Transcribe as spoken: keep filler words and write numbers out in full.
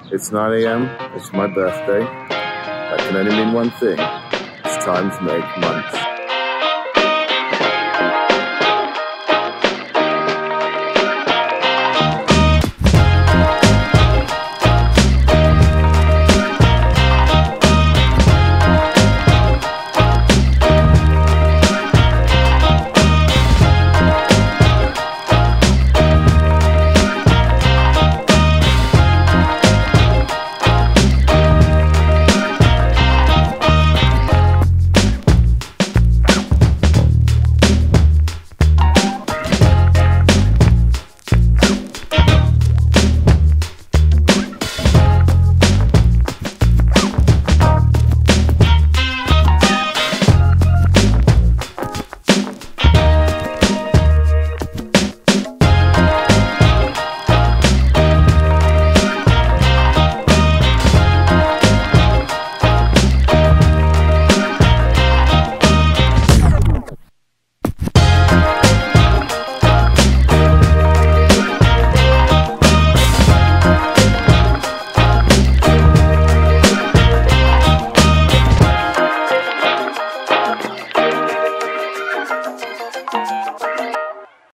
It's nine A M, it's my birthday. That can only mean one thing. It's time to make months.